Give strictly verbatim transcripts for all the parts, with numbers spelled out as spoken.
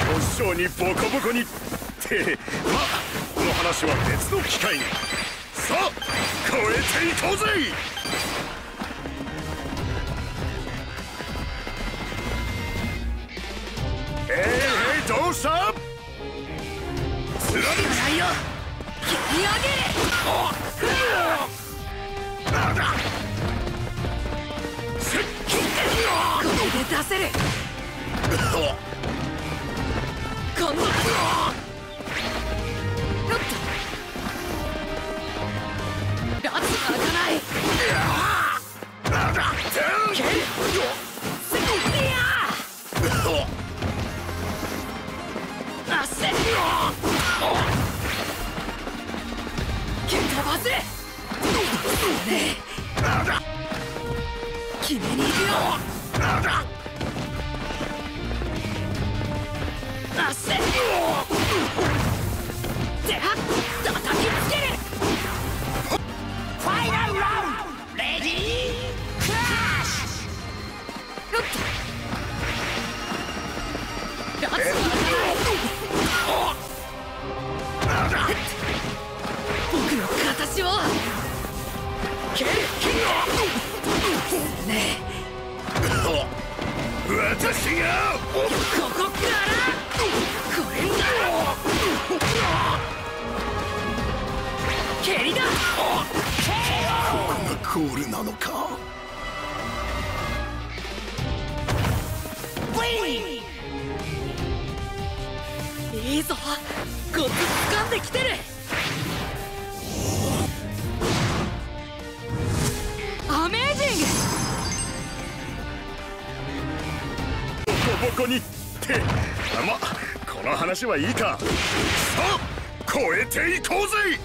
お師匠にボコボコにって、まあこの話は別の機会に。さあ超えていこうぜ。えいえい、どうした。貫くないよ。切り上げ。これで出せる。今度。よっと。ガツが開かない。蹴る。スキッピア。足。蹴飛ばせ。決めに行くよ。足では叩きつける。ファイナルラウンドレディークラッシュ。よっとガツが開かない。僕の形を蹴る。ねえ私がここからこれだ。蹴りだ。ここがゴールなのか。いいぞ、コツ掴んできてる。アメージング。ボコボコにって。ま、この話はいいか。さあ超えていこうぜ。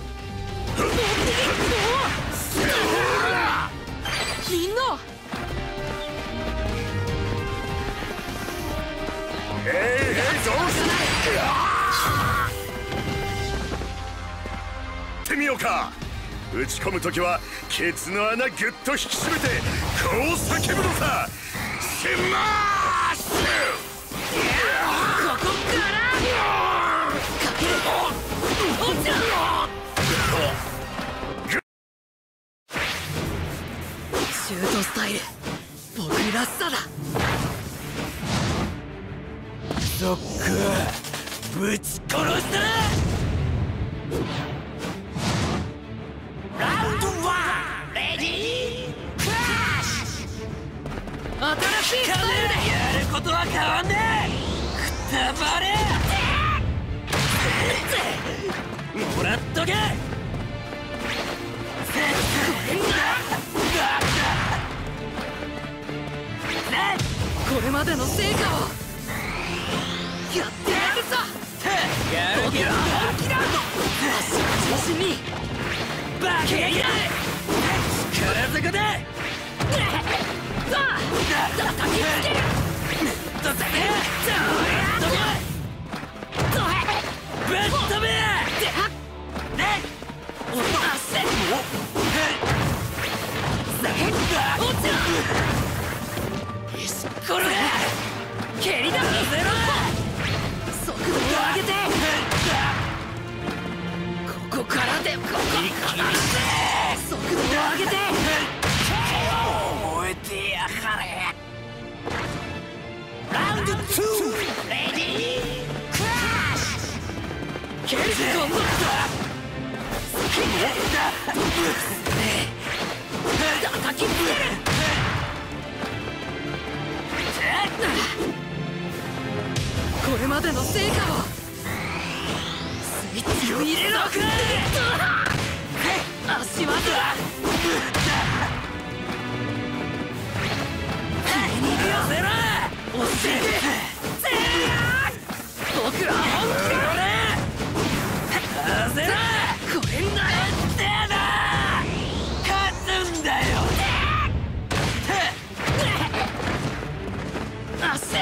みんな。えいえい、どうしてみようか。打ち込むときはケツの穴ぐっと引き締めてこう叫ぶのさ。スマッシュ。ここからかける。落ちろ。シュートスタイル、僕らしさだ。そっか、ぶち殺したな。ラウンドワンレディークラッシュ。新しいスタイルでやることは変わんねえ。くたばれ。もらっとけ。これまでの成果をやってやるぞ。やる気だ。足を中心にバケやれ。力ずくでさあ叩きつける。どっちどれぶっ飛べ。ねおっ足落ちろ。よしこれ蹴りだ。速度を上げて。ここからでここ速度を上げて燃えてやがれ。ラウンドツーレディークラッシュ。蹴る今度叩きつける。これまでの成果をスイッチを入れろ。足技だ。君に言わせろ。教えて。僕は本気だね。させろ。これならってやだ。勝つんだよ。足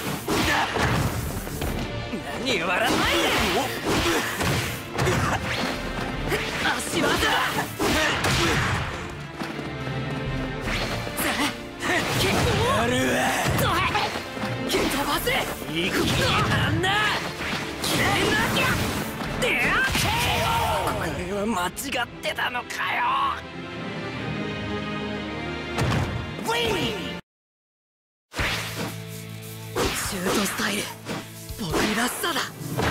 何笑わないで。足技だ。やるわ。蹴飛ばせ。いい気になんな。 これは間違ってたのかよ。シュートスタイル、僕らしさだ。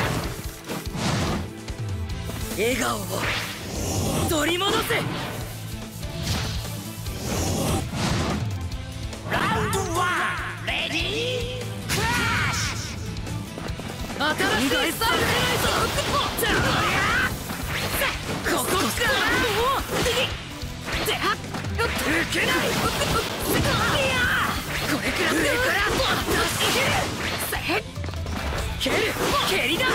笑顔を取り戻せ。ラウンドワン、レディークラッシュ。新しいスタイルでないぞ。ここからもう抜けない。これから上から蹴る蹴りだ。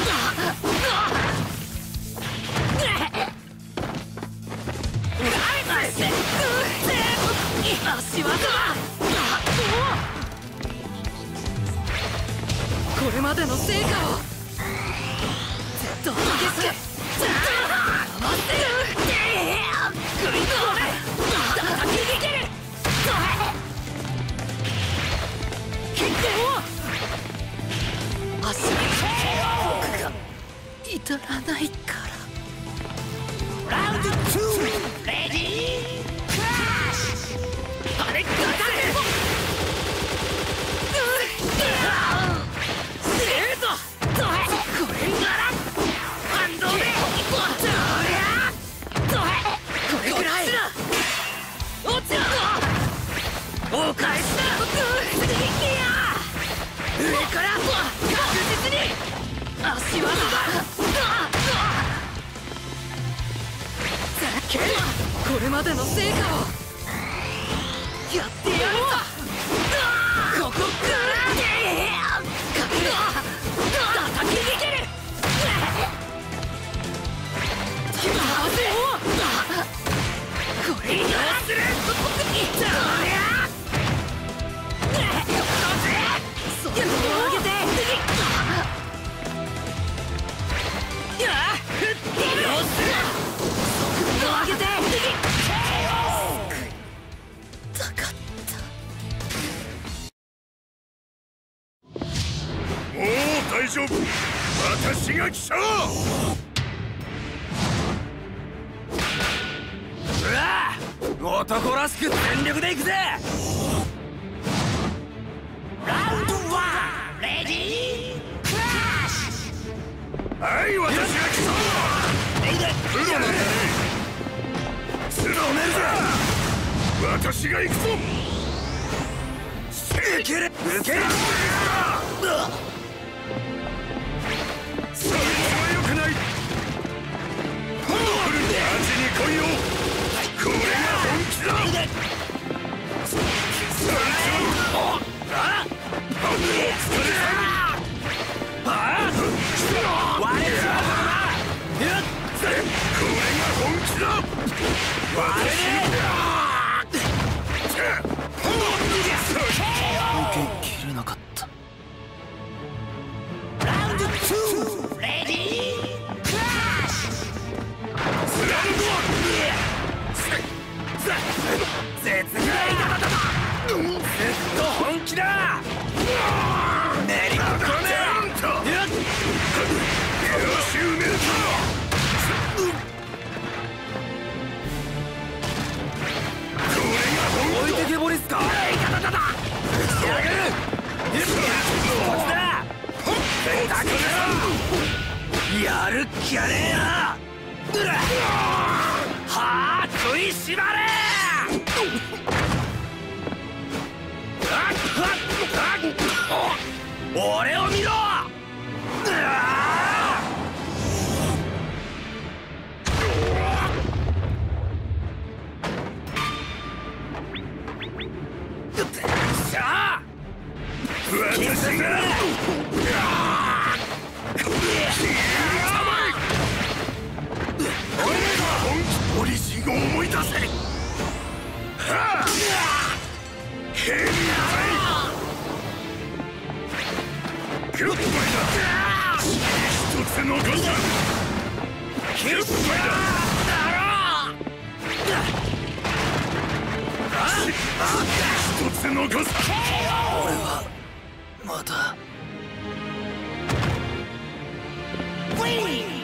足技だ。これまでの成果をずっと激しく合わせる。グリッドで叩きに蹴る。キックを足に僕が至らないから。ラウンドツー、レディークラッシュ。あれガタレシュート。これなら反動でこれくらい落ちろ。お返しだ。上から確実に足技だ。蹴る。これまでの成果をやってやるぞ。ここから叩きに蹴る。これにどうする。そこを上げて上げてたかった。 もう大丈夫。私が来た。 うわ、男らしく全力でいくぜ。ラウンドワン、レディークラッシュ。 はい、私が来た。プロなんだね。スローメルだ。私が行くぞ。 受ける受ける。 それは良くない。味に来いよ。これが本気だ。そいつをあっお疲れさん。ああ割れちゃうな。これが本気だ。割れね受け切れなかった。ラウンドツー、レディークラッシュ。スラウンドワン。絶妙だ。ずっと本気だ。練り込め。よし埋めるぞ。置いてけぼりっすか。打ち上げる。こっちだ。やるっきゃねえな。はあ食いしばれ。俺を見ろ。しゃあ私がオリジンを思い出せ。はあヘビーグッバイだ。一つ残した。グッバイだ。一つ残す。俺はまだウィン